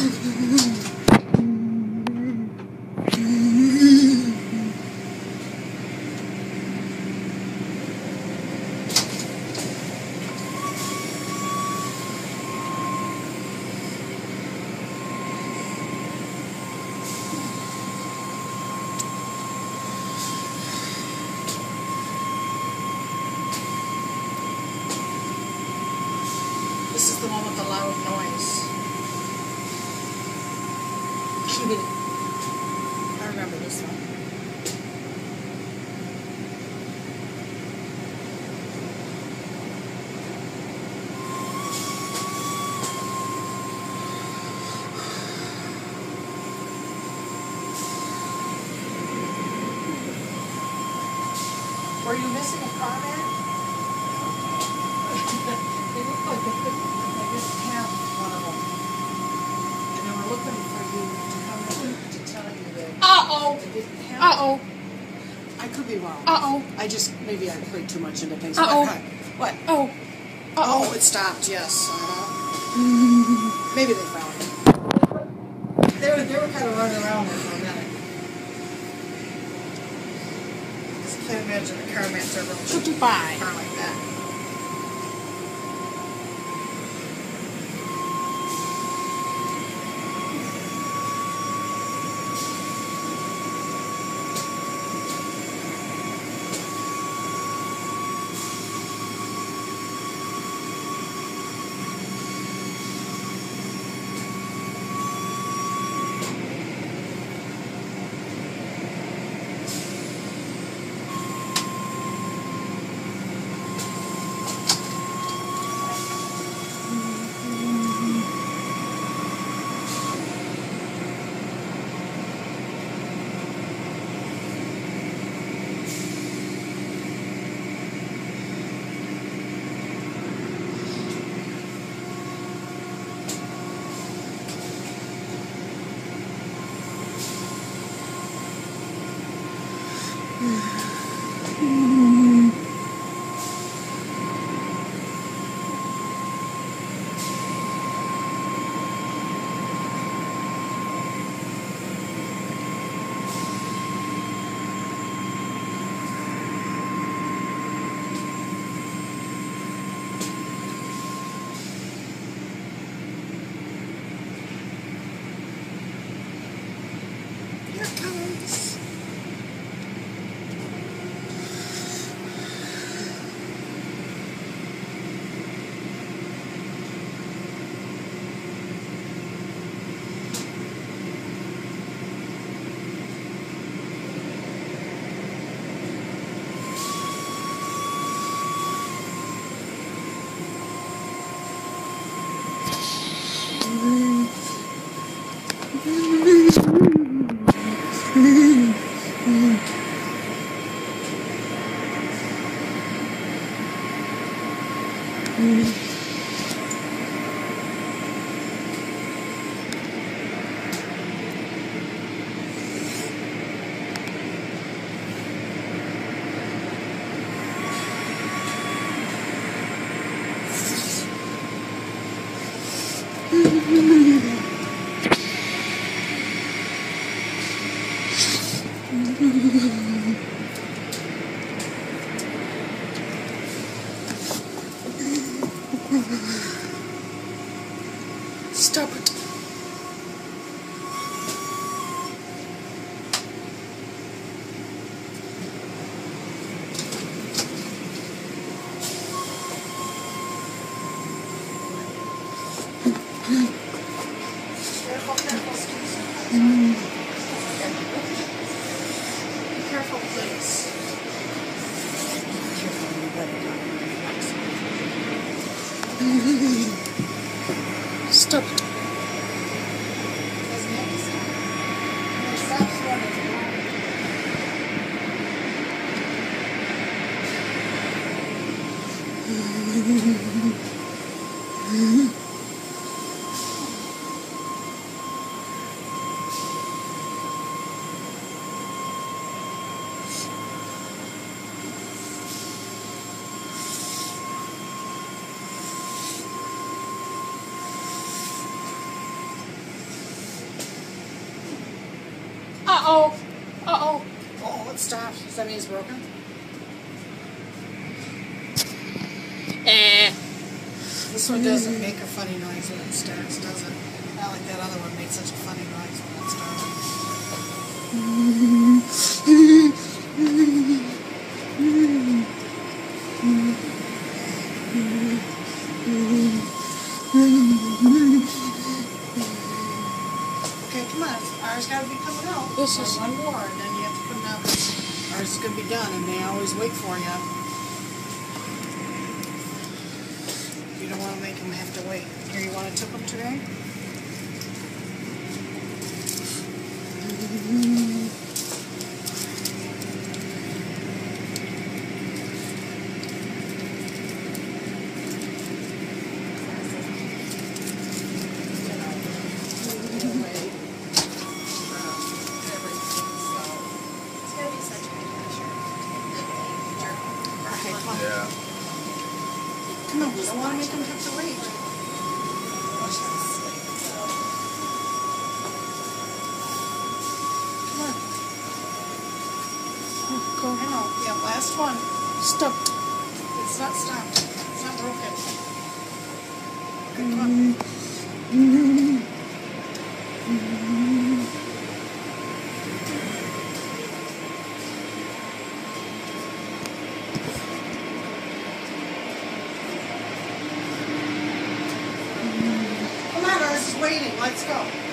This is the one with the loud noise. I remember this one. Were you missing a car, man? They look like they didn't have one of them. And they were looking for you to come in to tell you that they didn't have it. I could be wrong. I played too much into things. What? Oh, it stopped, yes. Maybe they found it. They were kind of running around there for a minute. I can't imagine the car mats are really shooting a car like that. Here it comes. Stop it. Be careful, please. Stop it. Uh-oh. Uh-oh. Uh-oh, it stopped. Does that mean it's broken? This one doesn't make a funny noise when it starts, does it? Not like that other one made such a funny noise when it started. Okay, come on. Ours got to be coming out. This is one more, and then you have to put it out. Ours is going to be done, and they always wait for you. You don't want to make them have to wait. Here, you want to tip them today? Yeah. Come on, we don't want to make them have to wait. Come on. Go. I know. Yeah, last one. Stop. It's not stopped. It's not broken. Okay, come on. Come on, ours is waiting. Let's go.